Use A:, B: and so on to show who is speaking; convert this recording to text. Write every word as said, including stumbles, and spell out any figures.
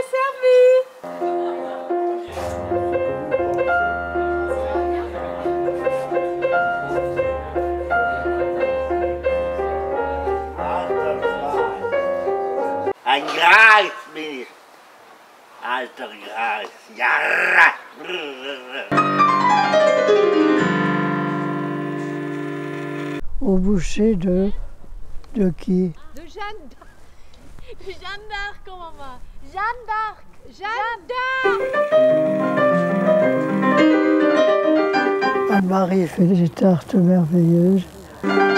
A: Ein Greis bin ich. Alter Greis. Ja.
B: Au boucher de... de qui?
C: De Jeanne d'Arc. Jeanne d'Arc, oh maman. Jeanne d'Arc. Jeanne d'Arc.
B: Anne-Marie fait des tartes merveilleuses.